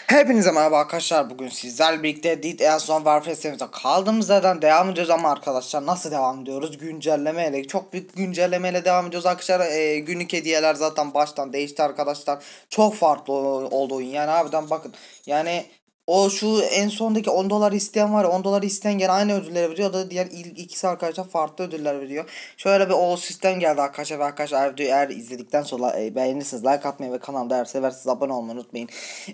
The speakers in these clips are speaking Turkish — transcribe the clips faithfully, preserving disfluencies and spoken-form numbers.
Hepinize merhaba arkadaşlar. Bugün sizlerle birlikte Dead Air Zone Warfare serimize kaldığımız yerden devam ediyoruz ama arkadaşlar nasıl devam ediyoruz? Güncellemeyle, çok büyük güncellemeyle devam ediyoruz arkadaşlar. Ee, günlük hediyeler zaten baştan değişti arkadaşlar. Çok farklı oldu oyun. Yani harbiden bakın. Yani o şu en sondaki on dolar isteyen var ya, on dolar isteyen gene aynı ödülleri veriyor da diğer ilk ikisi arkadaşlar farklı ödüller veriyor. Şöyle bir o sistem geldi arkadaşlar ve arkadaşlar videoyu eğer izledikten sonra e, beğenirseniz like atmayı ve kanalda eğer seversiniz abone olmayı unutmayın.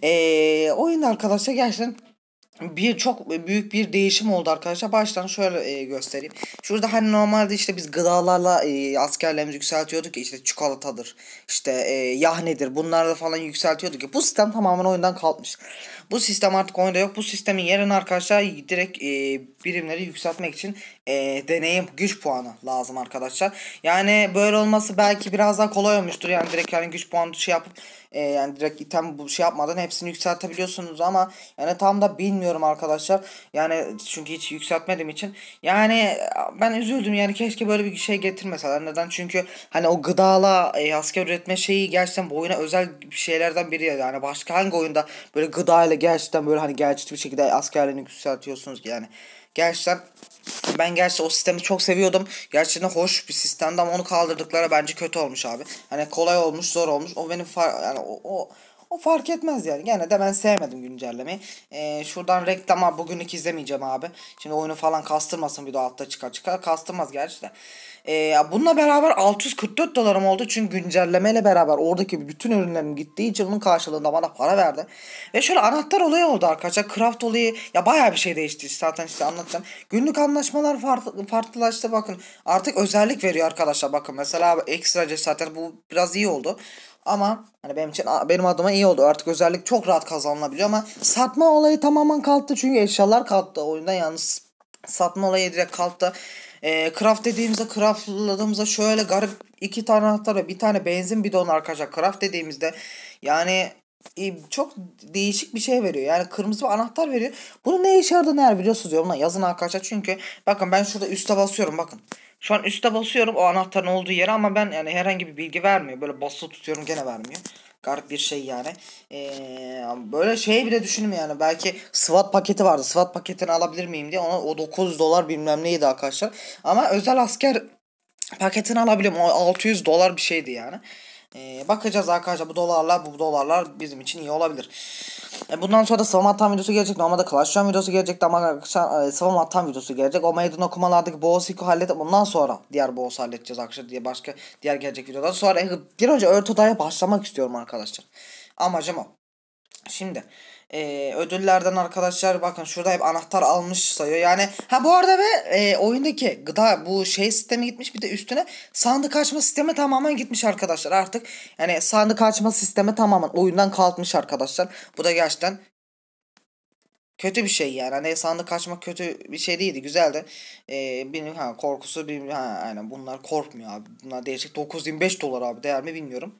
Eee oyunda arkadaşlar gerçekten bir çok büyük bir değişim oldu arkadaşlar. Baştan şöyle e, göstereyim. Şurada hani normalde işte biz gıdalarla e, askerlerimizi yükseltiyorduk ya, işte çikolatadır, işte e, yahnedir, bunlarla falan yükseltiyorduk ya. Bu sistem tamamen oyundan kalkmış. Bu sistem artık oyunda yok. Bu sistemin yerine arkadaşlar direkt e, birimleri yükseltmek için e, deneyim güç puanı lazım arkadaşlar. Yani böyle olması belki biraz daha kolay olmuştur. Yani direkt yani güç puanı şey yapıp e, yani direkt item bu şey yapmadan hepsini yükseltebiliyorsunuz ama yani tam da bilmiyorum arkadaşlar. Yani çünkü hiç yükseltmediğim için. Yani ben üzüldüm, yani keşke böyle bir şey getirmeseler. Neden? Çünkü hani o gıdala e, asker üretme şeyi gerçekten bu oyuna özel şeylerden biri. Yani başka hangi oyunda böyle gıda ile gerçekten böyle hani gerçekçi bir şekilde askerlerini yükseltiyorsunuz ki yani. Gerçekten ben gerçekten o sistemi çok seviyordum. Gerçekten hoş bir sistemdi ama onu kaldırdıkları bence kötü olmuş abi. Hani kolay olmuş, zor olmuş. O benim far yani o, o o fark etmez yani. Gene de ben sevmedim güncellemeyi. Ee, şuradan reklama bugünlük izlemeyeceğim abi. Şimdi oyunu falan kastırmasın, bir de altta çıkar çıkar. Kastırmaz gerçi de. Ee, bununla beraber altı yüz kırk dört dolarım oldu. Çünkü güncellemeyle beraber oradaki bütün ürünlerim gittiği için onun karşılığında bana para verdi. Ve şöyle anahtar olayı oldu arkadaşlar. Craft olayı ya, bayağı bir şey değişti. Zaten size anlatacağım. Günlük anlaşmalar farklı, farklılaştı bakın. Artık özellik veriyor arkadaşlar bakın. Mesela ekstra zaten bu biraz iyi oldu. Ama hani benim için benim adıma iyi oldu. Artık özellik çok rahat kazanılabiliyor ama satma olayı tamamen kalktı. Çünkü eşyalar kalktı oyunda, yalnız satma olayı direkt kalktı. E, craft dediğimizde, craftladığımızda şöyle garip iki tane anahtar ve bir tane benzin bidonu arkadaşlar. Craft dediğimizde yani e, çok değişik bir şey veriyor. Yani kırmızı bir anahtar veriyor. Bunu ne işe yaradığını eğer biliyorsunuz yorumlara yazın arkadaşlar. Çünkü bakın ben şurada üste basıyorum bakın. Şu an üste basıyorum o anahtarın olduğu yere ama ben yani herhangi bir bilgi vermiyor. Böyle basılı tutuyorum gene vermiyor. Garip bir şey yani. Ee, böyle şey bile düşündüm yani. Belki SWAT paketi vardı. SWAT paketini alabilir miyim diye. Ona o dokuz yüz dolar bilmem neydi arkadaşlar. Ama özel asker paketini alabiliyorum. O altı yüz dolar bir şeydi yani. Ee, bakacağız arkadaşlar, bu dolarlar bu dolarlar bizim için iyi olabilir. E, bundan sonra da sıvama atan videosu gelecek. Normalde Clash Royale videosu gelecekti ama arkadaşlar e, sıvama atan videosu gelecek. O meydan okumalardaki boss ilk halledip bundan sonra diğer boss halledeceğiz arkadaşlar diye başka diğer gelecek videolar. Sonra e, bir önce Örtoda'ya başlamak istiyorum arkadaşlar. Amacım o. Şimdi e, ödüllerden arkadaşlar bakın şurada hep anahtar almış sayıyor. Yani ha bu arada ve e, oyundaki gıda bu şey sistemi gitmiş, bir de üstüne sandık açma sistemi tamamen gitmiş arkadaşlar. Artık yani sandık açma sistemi tamamen oyundan kalkmış arkadaşlar. Bu da gerçekten kötü bir şey yani. Hani sandık açmak kötü bir şey değildi. Güzeldi. Ee, benim ha korkusu bir ha aynen, bunlar korkmuyor abi. Bunlar değişik dokuz yüz yirmi beş dolar abi, değer mi bilmiyorum.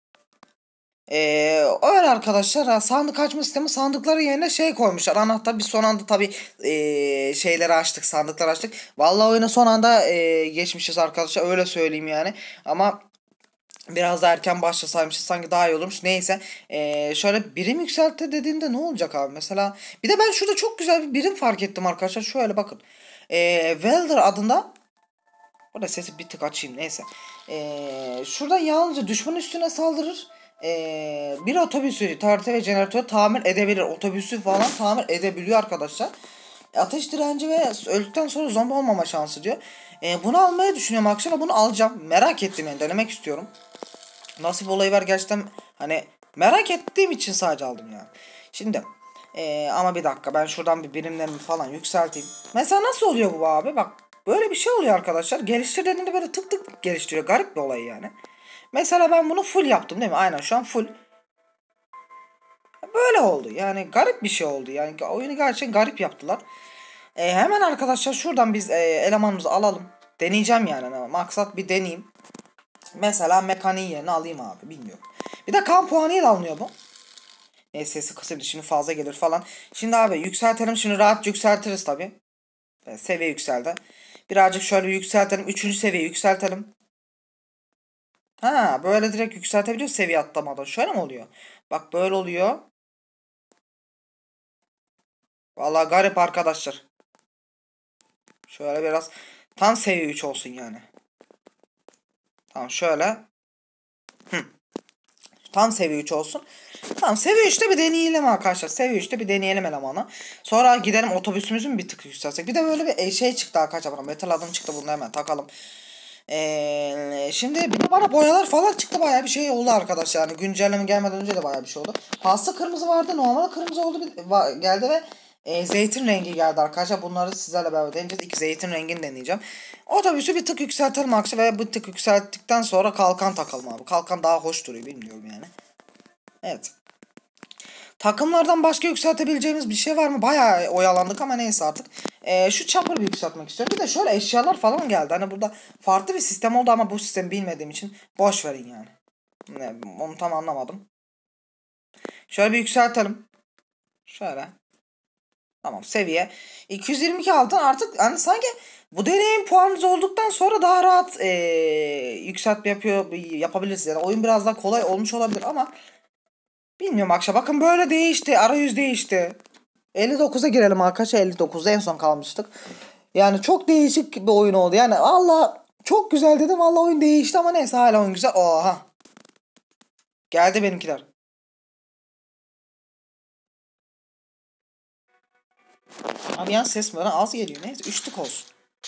Ee, öyle arkadaşlar, ha, sandık açma sistemi, sandıkları yerine şey koymuşlar, anahtar. Biz son anda tabi ee, şeyleri açtık, sandıkları açtık. Vallahi oyuna son anda ee, geçmişiz arkadaşlar, öyle söyleyeyim yani. Ama biraz da erken başlasaymışız sanki daha iyi olurmuş. Neyse. Ee, şöyle birim yükseltti dediğinde ne olacak abi? Mesela bir de ben şurada çok güzel bir birim fark ettim arkadaşlar. Şöyle bakın. Ee, Welder adında. Burada sesi bir tık açayım, neyse. Ee, şurada yalnızca düşman üstüne saldırır. Ee, bir otobüsü tarihte ve jeneratörü tamir edebilir. Otobüsü falan tamir edebiliyor arkadaşlar. Ateş direnci ve öldükten sonra zombi olmama şansı diyor. Ee, bunu almayı düşünüyorum akşam. Bunu alacağım. Merak ettim yani, denemek istiyorum. Nasıl bir olayı var gerçekten, hani merak ettiğim için sadece aldım yani. Şimdi ee, ama bir dakika, ben şuradan bir birimlerimi falan yükselteyim. Mesela nasıl oluyor bu abi? Bak böyle bir şey oluyor arkadaşlar. Geliştir dediğinde böyle tık tık geliştiriyor. Garip bir olay yani. Mesela ben bunu full yaptım değil mi? Aynen şu an full. Böyle oldu. Yani garip bir şey oldu. Yani oyunu gerçekten garip yaptılar. E, hemen arkadaşlar şuradan biz e, elemanımızı alalım. Deneyeceğim yani. Maksat bir deneyeyim. Mesela mekaniğin yerine alayım abi. Bilmiyorum. Bir de kan puanıyla alınıyor bu. E, sesi kısayım, şimdi fazla gelir falan. Şimdi abi yükseltelim. Şimdi rahat yükseltiriz tabi. E, seviye yükseldi. Birazcık şöyle yükseltelim. Üçüncü seviye yükseltelim. Ha böyle direkt yükseltebiliyor seviye atlamadan. Şöyle mi oluyor? Bak böyle oluyor. Vallahi garip arkadaşlar. Şöyle biraz tam seviye üç olsun yani. Tamam şöyle. Hı. Tam seviye üç olsun. Tamam seviye üçte bir deneyelim arkadaşlar. Seviye üçte bir deneyelim elemanı. Sonra gidelim otobüsümüzü mü bir tık yükseltsek. Bir de böyle bir şey çıktı arkadaşlar bana. Metal adım çıktı, bunu hemen takalım. Ee, şimdi bir de bana boyalar falan çıktı, bayağı bir şey oldu arkadaşlar. Yani güncelleme gelmeden önce de bayağı bir şey oldu. Pasta kırmızı vardı, normal kırmızı oldu bir, va, geldi ve e, zeytin rengi geldi arkadaşlar. Bunları sizlerle beraber deneyeceğiz. İki zeytin rengini deneyeceğim. Otobüsü bir tık yükseltelim arkadaşlar ve bu tık yükselttikten sonra kalkan takalım abi. Kalkan daha hoş duruyor, bilmiyorum yani. Evet. Takımlardan başka yükseltebileceğimiz bir şey var mı? Bayağı oyalandık ama neyse artık. Ee, şu çapırı bir yükseltmek istiyorum. Bir de şöyle eşyalar falan geldi. Hani burada farklı bir sistem oldu ama bu sistemi bilmediğim için boş verin yani. Ne, onu tam anlamadım. Şöyle bir yükseltelim. Şöyle. Tamam, seviye. iki yüz yirmi iki altın artık hani sanki bu deneyim puanınız olduktan sonra daha rahat ee, yükseltme yapıyor yapabilirsiniz. Yani oyun biraz daha kolay olmuş olabilir ama bilmiyorum akşam. Bakın böyle değişti. Arayüz değişti. elli dokuza girelim arkadaşlar. elli dokuzda en son kalmıştık. Yani çok değişik bir oyun oldu. Yani valla çok güzel dedim. Valla oyun değişti ama neyse hala oyun güzel. Oha. Geldi benimkiler. Abi yan ses bana az geliyor. Neyse üçlük olsun.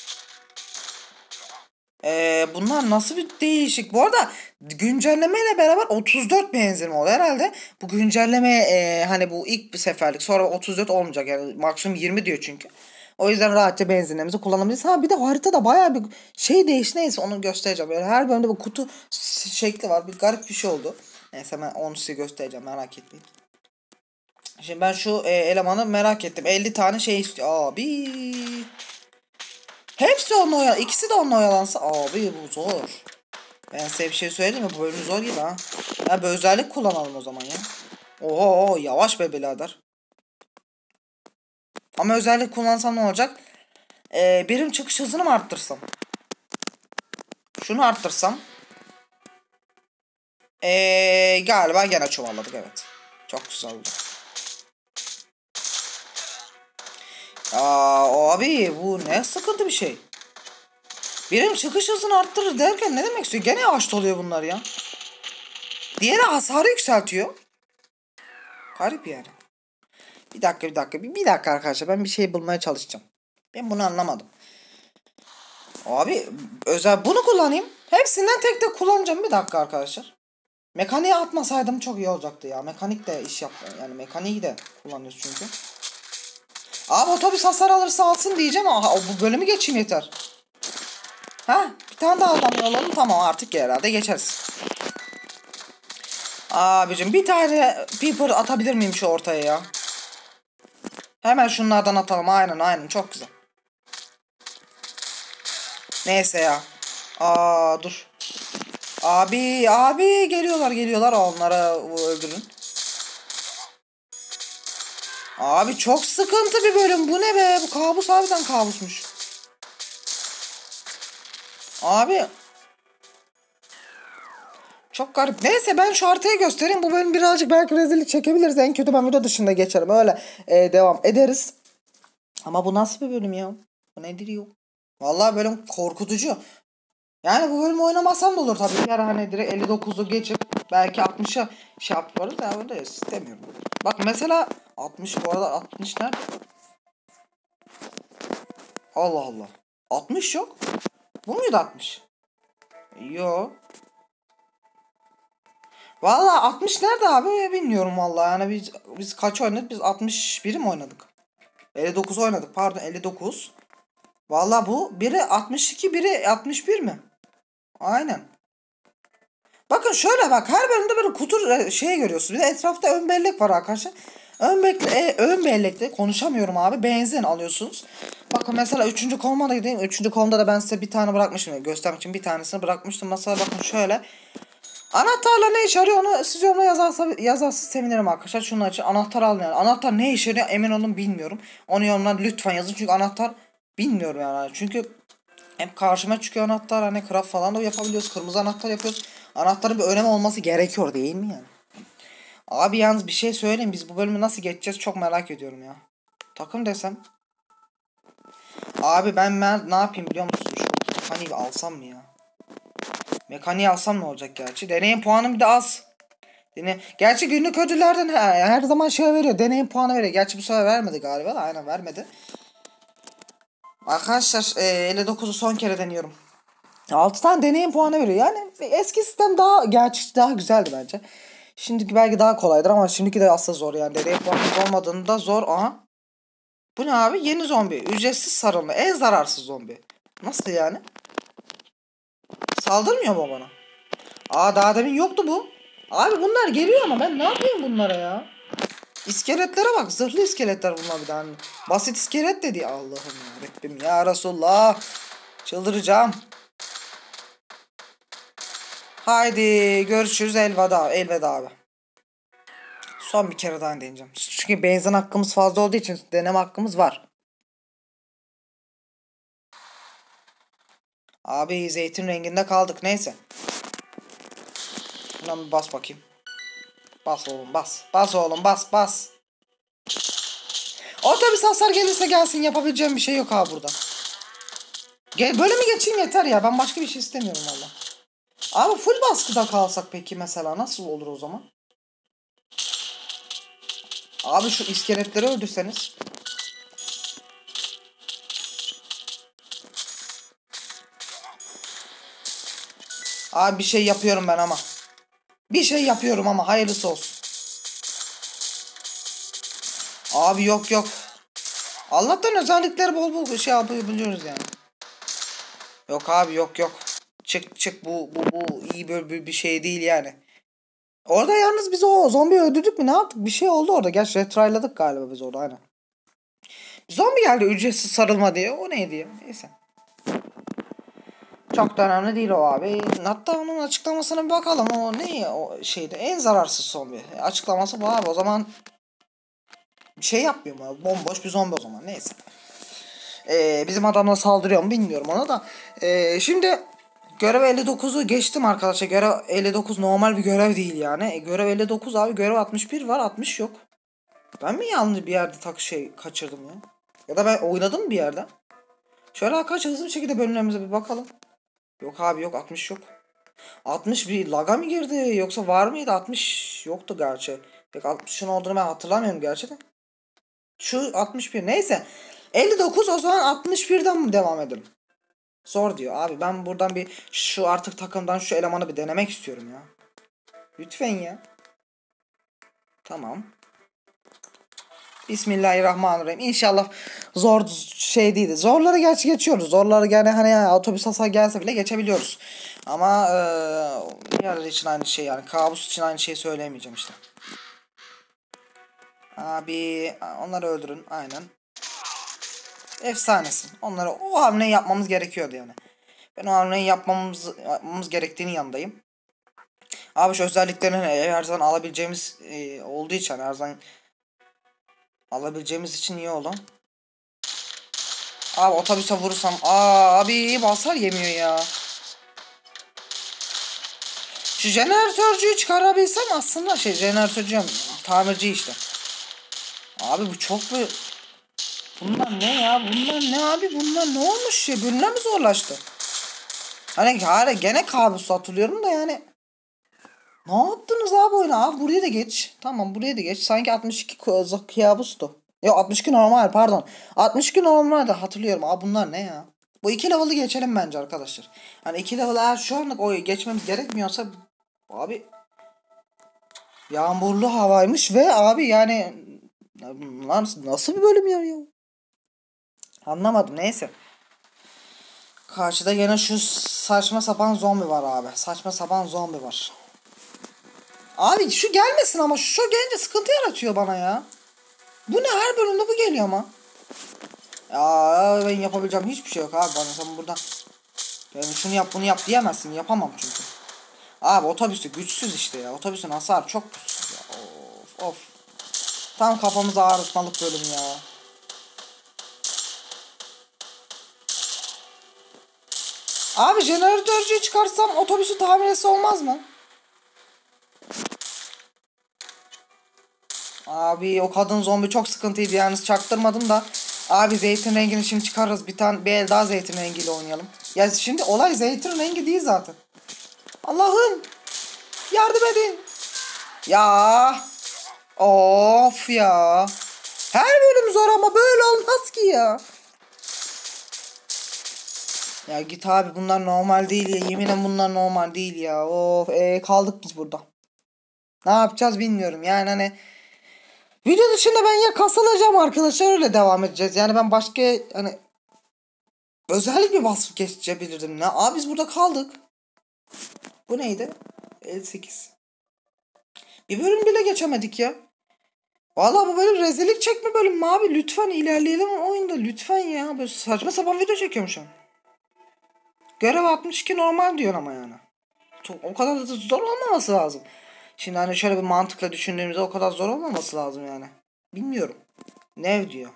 Ee, bunlar nasıl bir değişik. Bu arada güncellemeyle beraber otuz dört benzinme oldu herhalde. Bu güncelleme e, hani bu ilk bir seferlik, sonra otuz dört olmayacak yani, maksimum yirmi diyor çünkü. O yüzden rahatça benzinlerimizi kullanabiliriz. Ha bir de haritada bayağı bir şey değişti, neyse onu göstereceğim. Yani her bölümde bu kutu şekli var, bir garip bir şey oldu. Neyse ben onu size göstereceğim, merak etmeyin. Şimdi ben şu e, elemanı merak ettim. elli tane şey istiyor. Abi. Hepsi onunla oyalan. İkisi de onunla oyalansa. Abi bu zor. Ben size bir şey söyleyeyim mi? Bu bölüm zor gibi ha. Ya bir özellik kullanalım o zaman ya. Oho yavaş be birader. Ama özellik kullansam ne olacak? Ee, birim çıkış hızını mı arttırsam? Şunu arttırsam. Ee, galiba gene çuvalladık, evet. Çok güzel oldu. Aa, abi bu ne sıkıntı bir şey. Birim çıkış hızını arttırır derken ne demek istiyor? Gene yavaş oluyor bunlar ya. Diğeri hasarı yükseltiyor. Garip yani. Bir dakika bir dakika. Bir, bir dakika arkadaşlar, ben bir şey bulmaya çalışacağım. Ben bunu anlamadım. Abi özel bunu kullanayım. Hepsinden tek tek kullanacağım. Bir dakika arkadaşlar. Mekaniğe atmasaydım çok iyi olacaktı ya. Mekanik de iş yapmıyor. Yani mekaniği de kullanıyoruz çünkü. Abi otobüs hasar alırsa alsın diyeceğim ama bu bölümü geçeyim yeter. Ha bir tane daha adam alalım, tamam artık herhalde geçeriz. Abicim bir tane Peeper atabilir miyim şu ortaya ya? Hemen şunlardan atalım, aynen aynen, çok güzel. Neyse ya. Aa dur. Abi abi geliyorlar geliyorlar, onlara öldürün. Abi çok sıkıntı bir bölüm, bu ne be, bu kabus harbiden kabusmuş. Abi. Çok garip. Neyse ben şu haritayı göstereyim. Bu bölüm birazcık belki rezillik çekebiliriz. En kötü ben video dışında geçerim. Öyle e, devam ederiz. Ama bu nasıl bir bölüm ya? Bu nedir ya? Vallahi bölüm korkutucu. Yani bu bölümü oynamasam da olur tabii. Bir ara hani direkt elli dokuzu geçip belki altmışa şey yaparız ya, öyle istemiyorum. Bak mesela altmış, bu arada altmış nerede? Allah Allah. altmış yok. Bu muydu altmış? Yok. Valla altmış nerede abi bilmiyorum valla, yani biz biz kaç oynadık, biz altmış biri mi oynadık? elli dokuz oynadık, pardon elli dokuz. Valla bu biri altmış iki, biri altmış bir mi? Aynen. Bakın şöyle bak, her bölümde böyle kutu şey görüyorsunuz. Bir de etrafta ön bellek var arkadaşlar. Ön, bekle, e, ön bellekte konuşamıyorum abi, benzin alıyorsunuz. Bakın mesela üçüncü koluma da gideyim. üçüncü kolumda da ben size bir tane bırakmıştım. Göstermek için bir tanesini bırakmıştım. Mesela bakın şöyle. Anahtarla ne işe yarıyor onu siz yorumla yazarsa, yazarsa sevinirim arkadaşlar. Şunu açın, anahtar alın yani. Anahtar ne işe yarıyor emin olun bilmiyorum. Onu yorumlar lütfen yazın çünkü anahtar bilmiyorum yani. Çünkü hem karşıma çıkıyor anahtar, hani craft falan da yapabiliyoruz. Kırmızı anahtar yapıyoruz. Anahtarın bir önemi olması gerekiyor değil mi yani? Abi yalnız bir şey söyleyeyim, biz bu bölümü nasıl geçeceğiz çok merak ediyorum ya. Takım desem. Abi ben, ben ne yapayım biliyor musun? Şu mekaniği alsam mı ya? Mekaniği alsam ne olacak gerçi? Deneyim puanım bir de az. Dene gerçi günlük ödüllerden he, her zaman şey veriyor. Deneyim puanı veriyor. Gerçi bu sefer vermedi galiba da. Aynen vermedi. Arkadaşlar e, elli dokuzu son kere deniyorum. altı tane deneyim puanı veriyor. Yani eski sistem daha gerçi daha güzeldi bence. Şimdiki belki daha kolaydır ama şimdiki de aslında zor yani. Deneyim puanımız olmadığında zor. Aha. Bu ne abi? Yeni zombi. Ücretsiz sarılma. En zararsız zombi. Nasıl yani? Saldırmıyor mu bana? Aa daha demin yoktu bu. Abi bunlar geliyor ama ben ne yapayım bunlara ya? İskeletlere bak. Zırhlı iskeletler bunlar bir tane. Basit iskelet dedi. Allah'ım ya Rabbim ya Resulullah. Çıldıracağım. Haydi görüşürüz elveda. Elveda abi. Son bir kere daha deneyeceğim. Çünkü benzin hakkımız fazla olduğu için deneme hakkımız var. Abi zeytin renginde kaldık. Neyse. Şuradan bir bas bakayım. Bas oğlum bas. Bas oğlum bas bas. Otobüs hasar gelirse gelsin. Yapabileceğim bir şey yok abi burada. Gel, böyle mi geçeyim yeter ya. Ben başka bir şey istemiyorum valla. Abi full baskıda kalsak peki mesela nasıl olur o zaman? Abi şu iskeletleri öldürseniz. Abi bir şey yapıyorum ben ama. Bir şey yapıyorum ama hayırlısı olsun. Abi yok yok. Allah'tan özellikleri bol bol şey yapabiliyoruz yani. Yok abi yok yok. Çık çık bu bu bu iyi böyle bir, bir şey değil yani. Orada yalnız biz o zombiyi öldürdük mü ne yaptık? Bir şey oldu orada. Gerçi retrayladık galiba biz orada aynen. Zombi geldi ücretsiz sarılma diye. O neydi ya? Neyse. Çok da önemli değil o abi. Hatta onun açıklamasına bir bakalım. O ne o şeyde en zararsız zombi. Açıklaması bu abi. O zaman bir şey yapmıyor mu? Bomboş bir zombi o zaman. Neyse. Ee, bizim adamla saldırıyor mu bilmiyorum ona da. Ee, şimdi görev elli dokuzu geçtim arkadaşlar. Görev elli dokuz normal bir görev değil yani. E, görev elli dokuz abi. Görev altmış bir var. altmış yok. Ben mi yanlış bir yerde tak şey kaçırdım ya? Ya da ben oynadım mı bir yerde? Şöyle arkadaşlar hızlı bir şekilde bölümlerimize bir bakalım. Yok abi yok altmış yok. altmış bir laga mı girdi yoksa var mıydı? altmış yoktu gerçi. Pek altmışın olduğunu ben hatırlamıyorum gerçekten. Şu altmış bir neyse. elli dokuz o zaman altmış birden mi devam edelim? Zor diyor abi ben buradan bir şu artık takımdan şu elemanı bir denemek istiyorum ya. Lütfen ya. Tamam. Bismillahirrahmanirrahim. İnşallah zor şey değildi. Zorları gerçi geçiyoruz. Zorları yani hani yani otobüs hasar gelse bile geçebiliyoruz. Ama ee, diğer için aynı şey yani. Kabus için aynı şeyi söyleyemeyeceğim işte. Abi onları öldürün. Aynen. Efsanesin. Onları o hamleyi yapmamız gerekiyordu yani. Ben o hamleyi yapmamız, yapmamız gerektiğinin yanındayım. Abi şu özelliklerini her zaman alabileceğimiz e, olduğu için her zaman alabileceğimiz için iyi oldu. Abi otobüse vurursam aa abi basar yemiyor ya. Şu jeneratörcüyü çıkarabilsem aslında şey jeneratörcü tamirci işte. Abi bu çok mu? Bunlar ne ya? Bunlar ne abi? Bunlar ne olmuş ya? Bölümler mi zorlaştı? Hani hala gene kabus hatırlıyorum da yani. Ne yaptınız abi oyuna? Abi buraya da geç. Tamam buraya da geç. Sanki altmış iki kabustu. Yok altmış iki normal pardon. altmış iki normal de hatırlıyorum. Abi bunlar ne ya? Bu iki level'ı geçelim bence arkadaşlar. Hani iki level eğer şu anlık o geçmemiz gerekmiyorsa abi yağmurlu havaymış ve abi yani nasıl, nasıl bir bölüm ya? Anlamadım neyse. Karşıda yine şu saçma sapan zombi var abi. Saçma sapan zombi var. Abi şu gelmesin ama şu gelince sıkıntı yaratıyor bana ya. Bu ne her bölümde bu geliyor ama. Ya ben yapabileceğim hiçbir şey yok abi bana sen burada. Yani şunu yap bunu yap diyemezsin yapamam çünkü. Abi otobüsü güçsüz işte ya. Otobüsün hasarı çok güçsüz ya. Of of. Tam kafamızı ağrıtmalık bölüm ya. Abi jeneratörcüyü çıkarsam otobüsü tamir etse olmaz mı? Abi o kadın zombi çok sıkıntıydı yalnız, çaktırmadım da. Abi zeytin rengini şimdi çıkarırız. Bir tane bir el daha zeytin rengiyle oynayalım. Ya şimdi olay zeytin rengi değil zaten. Allah'ım yardım edin. Ya of ya. Her bölüm zor ama böyle olmaz ki ya. Ya git abi, bunlar normal değil ya. Yeminen bunlar normal değil ya. Of ee, kaldık biz burada. Ne yapacağız bilmiyorum yani, hani video dışında ben ya kasılacağım arkadaşlar, öyle devam edeceğiz. Yani ben başka hani özellik bir basıp geçebilirdim. Ne abi, biz burada kaldık. Bu neydi? elli sekiz. Bir bölüm bile geçemedik ya. Vallahi bu bölüm rezillik çekme bölüm mü abi? Lütfen ilerleyelim oyunda, lütfen ya. Böyle saçma sapan video çekiyorum şu an. Görev altmış iki normal diyor ama yani. Çok, o kadar da zor olmaması lazım. Şimdi hani şöyle bir mantıkla düşündüğümüzde o kadar zor olmaması lazım yani. Bilmiyorum. Nev diyor.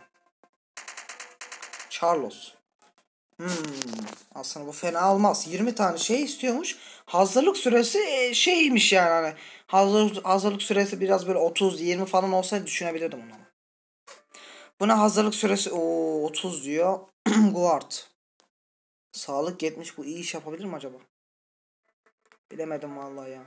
Charlos. Hmm. Aslında bu fena olmaz. yirmi tane şey istiyormuş. Hazırlık süresi e, şeymiş yani hani. Hazır, hazırlık süresi biraz böyle otuz yirmi falan olsaydı düşünebilirdim onu. Buna hazırlık süresi o otuz diyor. Guard. Sağlık yetmiş, bu iyi iş yapabilir mi acaba? Bilemedim vallahi ya.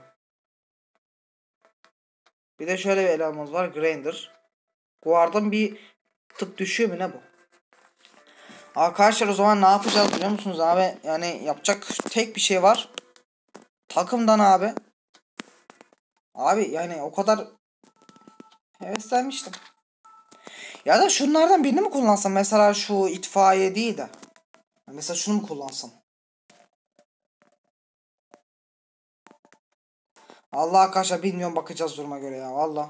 Bir de şöyle bir elemanımız var. Grinder. Guard'ın bir tık düşüyor mu ne bu? Arkadaşlar o zaman ne yapacağız biliyor musunuz abi? Yani yapacak tek bir şey var. Takımdan abi. Abi yani o kadar heveslenmiştim. Ya da şunlardan birini mi kullansam? Mesela şu itfaiye değil de. Mesela şunu mu kullansam? Allah arkadaşlar bilmiyorum, bakacağız duruma göre ya valla.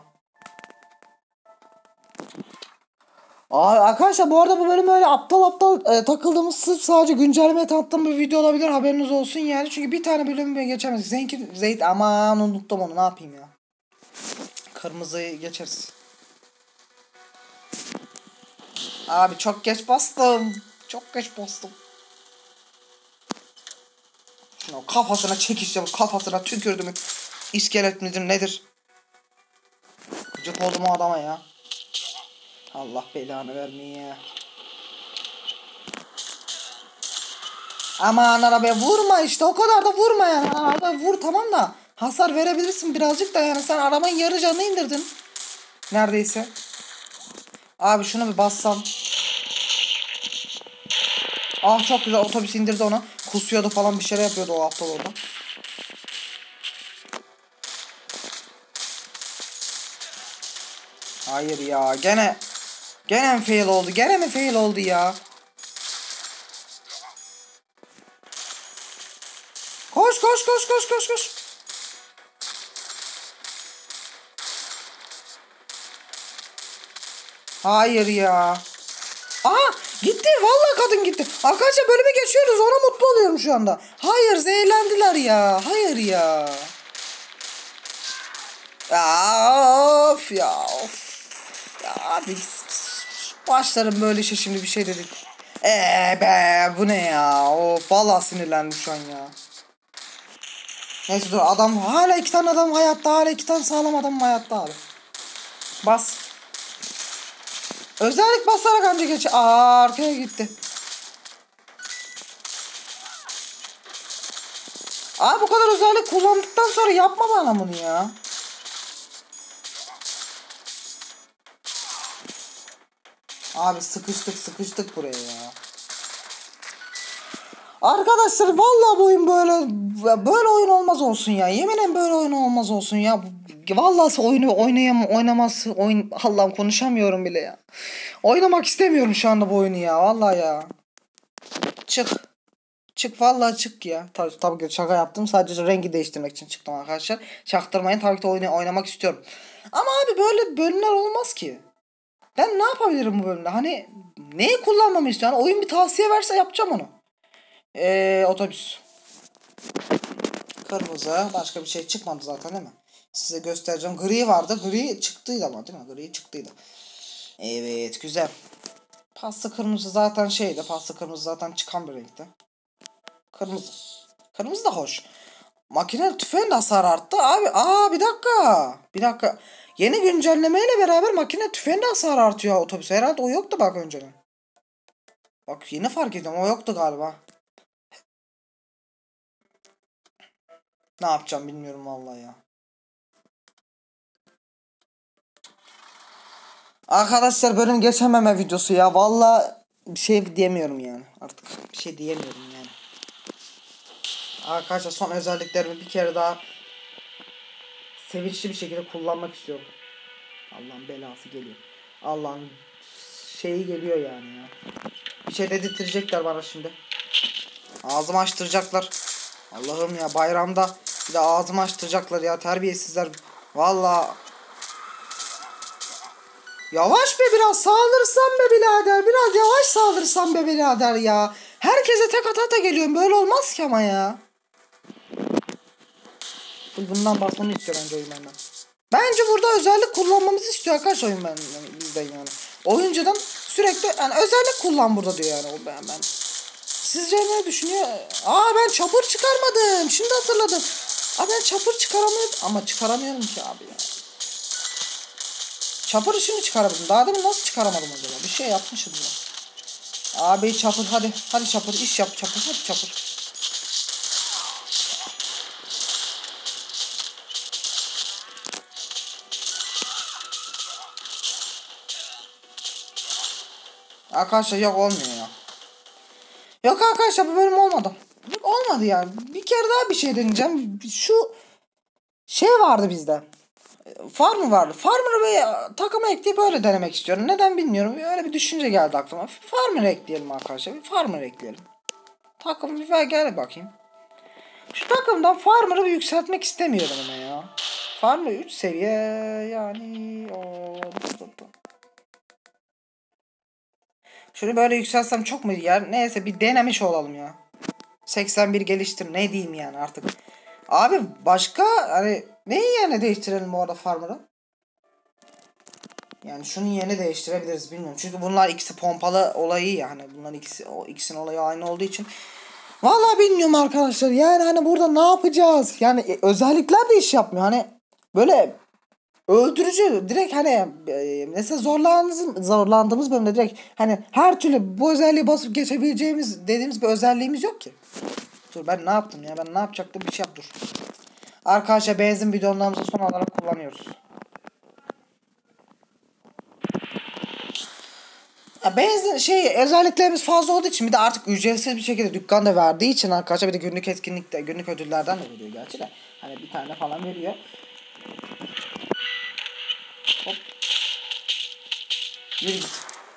Aa, arkadaşlar bu arada bu bölüm öyle aptal aptal e, takıldığımız, sırf sadece güncellemeye tanıttığım bir video olabilir, haberiniz olsun yani. Çünkü bir tane bölümü geçemedik. Zenki Zeyt, aman unuttum onu, ne yapayım ya. Kırmızıyı geçeriz. Abi çok geç bastım. Çok geç bastım. Şuna kafasına çekişeceğim, kafasına tükürdüm. İskelet midir nedir? Gıcık oldum o adama ya. Allah belanı vermeye. Aman arabaya vurma işte, o kadar da vurma yani. Arabaya vur tamam da hasar verebilirsin birazcık da, yani sen arabanın yarı canını indirdin. Neredeyse. Abi şunu bir bassam. Ah çok güzel, otobüs indirdi onu. Kusuyordu falan, bir şeyler yapıyordu o aptal orada. Hayır ya, gene gene mi fail oldu? Gene mi fail oldu ya? Koş koş koş koş koş koş. Hayır ya. Aa gitti, vallahi kadın gitti. Arkadaşlar bölümü geçiyoruz, ona mutlu oluyorum şu anda. Hayır, zehirlendiler ya. Hayır ya. Ya of ya of. Ya abi başlarım böyle şey, şimdi bir şey dedik. Eee be bu ne ya? Of vallahi sinirlendim şu an ya. Neyse dur, adam hala iki tane adam hayatta, hala iki tane sağlam adam hayatta abi. Bas. Özellik basarak anca geç. Aa arkaya gitti. Abi bu kadar özellik kullandıktan sonra yapma bana bunu ya. Abi sıkıştık sıkıştık buraya ya. Arkadaşlar vallahi bu oyun böyle böyle oyun olmaz olsun ya. Yeminen böyle oyun olmaz olsun ya. Vallahi oyunu oynayam oynaması oyun, Allah'ım konuşamıyorum bile ya. Oynamak istemiyorum şu anda bu oyunu ya vallahi ya. Çık. Çık vallahi çık ya. Tabii, tabii ki şaka yaptım. Sadece rengi değiştirmek için çıktım arkadaşlar. Çaktırmayın, tabii ki de oyunu oynamak istiyorum. Ama abi böyle bölümler olmaz ki. Ben ne yapabilirim bu bölümde? Hani neyi kullanmamı istiyor? Yani oyun bir tavsiye verse yapacağım onu. Eee otobüs. Kırmızı. Başka bir şey çıkmadı zaten değil mi? Size göstereceğim. Gri vardı. Gri çıktıydı ama değil mi? Gri çıktıydı. Evet güzel. Pasta kırmızı zaten şeydi. Pasta kırmızı zaten çıkan bir renkti. Kırmızı. Kırmızı da hoş. Makine tüfeğin de hasar arttı abi. Aa bir dakika. Bir dakika. Yeni güncellemeyle beraber makine tüfeğin de hasar artıyor otobüs. Herhalde o yoktu bak önceden. Bak yeni fark ettim, o yoktu galiba. Ne yapacağım bilmiyorum vallahi ya. Arkadaşlar bölüm geçememe videosu ya. Vallahi bir şey diyemiyorum yani. Artık bir şey diyemiyorum yani. Arkadaşlar son özelliklerimi bir kere daha sevinçli bir şekilde kullanmak istiyorum. Allah'ın belası geliyor. Allah'ın şeyi geliyor yani ya. Bir şey dedirtecekler bana şimdi. Ağzımı açtıracaklar. Allah'ım ya, bayramda bir de ağzımı açtıracaklar ya, terbiyesizler. Vallahi. Yavaş be, biraz saldırsan be birader. Biraz yavaş saldırsan be birader ya. Herkese tek ata ata geliyorum. Böyle olmaz ki ama ya. Bundan basmamı istiyor bence oyun benden. Bence burada özellik kullanmamızı istiyor arkadaş oyun ben, yani bizden yani. Oyuncudan sürekli yani özellik kullan burada diyor yani. Ben, ben. Sizce ne düşünüyor? Aa ben çapır çıkarmadım. Şimdi hatırladım. Aa ben çapır çıkaramıyorum. Ama çıkaramıyorum ki abi ya. Çapırı şimdi çıkaramadım. Daha demin nasıl çıkaramadım acaba? Bir şey yapmışım ya. Abi çapır hadi. Hadi çapır, iş yap çapır. Hadi çapır. Arkadaşlar yok, olmuyor ya. Yok arkadaşlar bu bölüm olmadı. Yok, olmadı yani. Bir kere daha bir şey deneyeceğim. Şu şey vardı bizde. Farmer vardı. Farmer'ı bir takıma ekleyip öyle denemek istiyorum. Neden bilmiyorum. Öyle bir düşünce geldi aklıma. Farmer ekleyelim arkadaşlar. Bir Farmer ekleyelim. Takım bir ver gel bakayım. Şu takımdan Farmer'ı bir yükseltmek istemiyorum ama ya. Farmer üç seviye yani. O... Şunu böyle yükseltsem çok mu yer? Neyse bir denemiş olalım ya. seksen bir geliştir ne diyeyim yani artık. Abi başka hani neyi yerine değiştirelim bu arada Farmer'ı? Yani şunun yerini değiştirebiliriz bilmiyorum. Çünkü bunlar ikisi pompalı olayı ya. Hani bunların ikisi, o ikisinin olayı aynı olduğu için. Vallahi bilmiyorum arkadaşlar. Yani hani burada ne yapacağız? Yani e, özellikler de iş yapmıyor. Hani böyle öldürücü direkt hani e, mesela zorlandığımız, zorlandığımız bölümde direkt hani her türlü bu özelliği basıp geçebileceğimiz dediğimiz bir özelliğimiz yok ki. Dur ben ne yaptım ya, ben ne yapacaktım, bir şey yap dur. Arkadaşlar benzin bidonlarımızı son olarak kullanıyoruz. Ya benzin şey özelliklerimiz fazla olduğu için bir de artık ücretsiz bir şekilde dükkanda verdiği için arkadaşlar, bir de günlük etkinlikte günlük ödüllerden de veriyor gerçi de. Hani bir tane falan veriyor. Hop. Yürü git.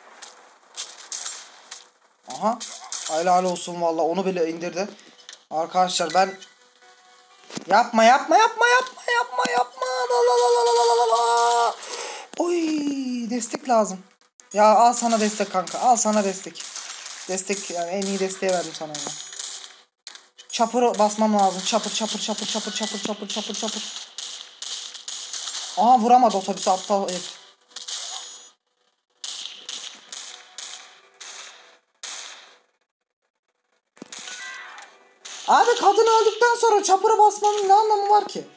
Aha. Helal olsun valla, onu bile indirdi. Arkadaşlar ben yapma yapma yapma yapma yapma yapma la la la la la la la. Oy, destek lazım. Ya al sana destek kanka, al sana destek. Destek yani, en iyi desteği verdim sana ya. Çapır basmam lazım. Çapır çapır çapır çapır çapır çapır çapır çapır. Aha vuramadı otobüsü aptal herif. Abi kadın öldükten sonra çapıra basmanın ne anlamı var ki?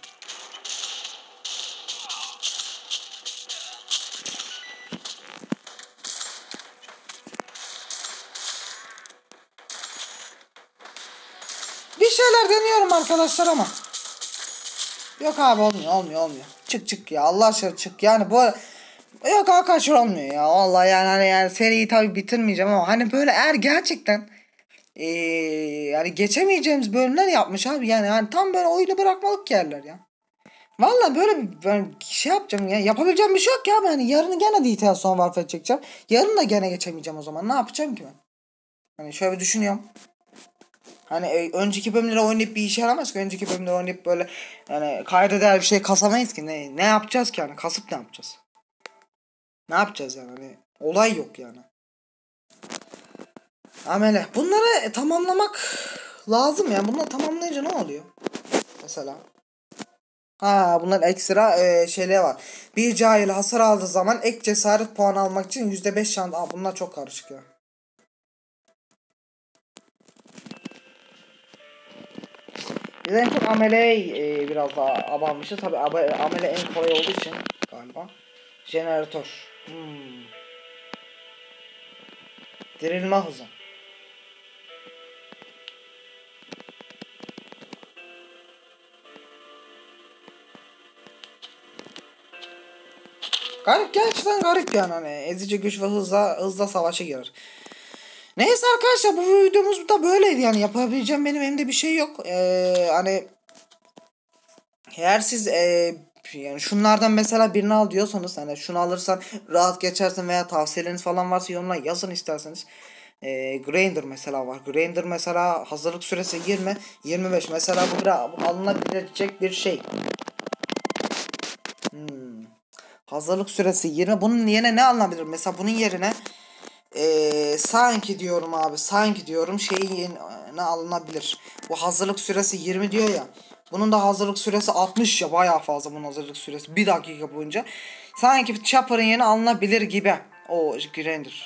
Bir şeyler deniyorum arkadaşlar ama. Yok abi olmuyor olmuyor olmuyor. Çık çık ya Allah aşkına çık yani bu. Yok arkadaşlar olmuyor ya vallahi yani hani yani seriyi tabii bitirmeyeceğim ama hani böyle eğer gerçekten ee, yani geçemeyeceğimiz bölümler yapmış abi yani hani tam böyle oyunu bırakmalık yerler ya. Vallahi böyle bir ben şey yapacağım ya, yapabileceğim bir şey yok ya, ben hani yarını gene Detail son Warfare çekeceğim. Yarın da gene geçemeyeceğim o zaman, ne yapacağım ki ben? Hani şöyle bir düşünüyorum. Hani e, önceki bölümleri oynayıp bir işe yaramaz ki. Önceki bölümleri oynayıp böyle yani kayda değer bir şey kasamayız ki. Ne, ne yapacağız ki yani? Kasıp ne yapacağız? Ne yapacağız yani? Hani olay yok yani. Amele. Bunları tamamlamak lazım ya. Bunları tamamlayınca ne oluyor? Mesela. Ha bunların ekstra e, şeyleri var. Bir cahil hasar aldığı zaman ek cesaret puanı almak için yüzde beş şans. Aa bunlar çok karışık ya. Biz en çok amele e, biraz daha abanmışız. Tabi amele en kolay olduğu için galiba. Jeneratör. Hmm. Dirilme hızı. Garip, gerçekten garip yani, hani ezici güç ve hızla hızla savaşa girer. Neyse arkadaşlar, bu videomuz da böyleydi yani, yapabileceğim benim elimde bir şey yok. Ee, hani eğer siz e, yani şunlardan mesela birini al diyorsanız, hani şunu alırsan rahat geçersin veya tavsiyeleriniz falan varsa yorumlara yazın isterseniz. E, Grindr mesela var. Grindr mesela hazırlık süresi yirmi yirmi beş, mesela bu bir alınabilecek bir şey. Hmm. Hazırlık süresi yirmi. Bunun yerine ne alınabilir? Mesela bunun yerine ee, sanki diyorum abi, sanki diyorum şeyin ne alınabilir? Bu hazırlık süresi yirmi diyor ya. Bunun da hazırlık süresi altmış ya, bayağı fazla bunun hazırlık süresi. Bir dakika boyunca. Sanki Chopper'ın yerine alınabilir gibi. O Grindr.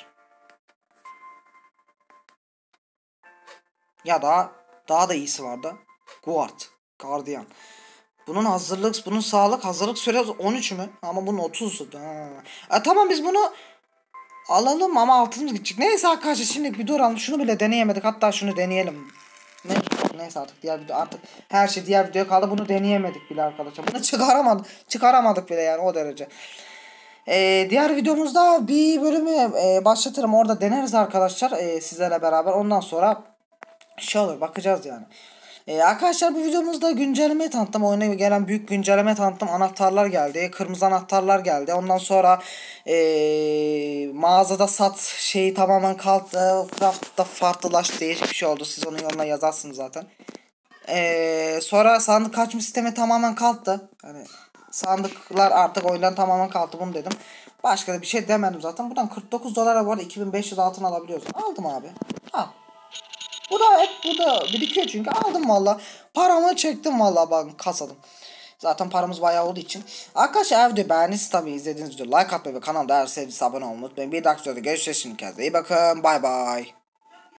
Ya da daha da iyisi vardı. Guard. Guardian. Bunun hazırlık, bunun sağlık hazırlık süresi on üç mü? Ama bunun otuz. Ha. E, tamam, biz bunu alalım ama altımız gidecek. Neyse arkadaşlar, şimdi bir duralım. Şunu bile deneyemedik. Hatta şunu deneyelim. Ne? Neyse, artık diğer video, artık her şey diğer videoya kaldı. Bunu deneyemedik bile arkadaşlar. Bunu çıkaramadık. Çıkaramadık bile yani, o derece. Ee, diğer videomuzda bir bölümü e, başlatırım. Orada deneriz arkadaşlar. E, sizlerle beraber. Ondan sonra şey olur, bakacağız yani. Ee, arkadaşlar, bu videomuzda güncelleme tanıttım. Oyuna gelen büyük güncelleme tanıttım. Anahtarlar geldi. Kırmızı anahtarlar geldi. Ondan sonra ee, mağazada sat şeyi tamamen kalktı. Craft'ta farklılaştı. Değişik bir şey oldu. Siz onun yorumuna yazarsınız zaten. Ee, sonra sandık açma sistemi tamamen kalktı. Hani sandıklar artık oyundan tamamen kalktı, bunu dedim. Başka da bir şey demedim zaten. Buradan kırk dokuz dolara bu arada iki bin beş yüz altın alabiliyoruz. Aldım abi. Al. Bu da hep bu da birikiyor çünkü, aldım valla. Paramı çektim valla, ben kasadım. Zaten paramız bayağı olduğu için. Arkadaşlar, eğer videoyu beğendiyseniz tabi izlediğiniz videoyu like atmayı ve kanalda eğer sevdiyseniz abone olmayı unutmayın. Bir dahaki videoda görüşürüz, şimdi kendinize iyi bakın. Bay bay.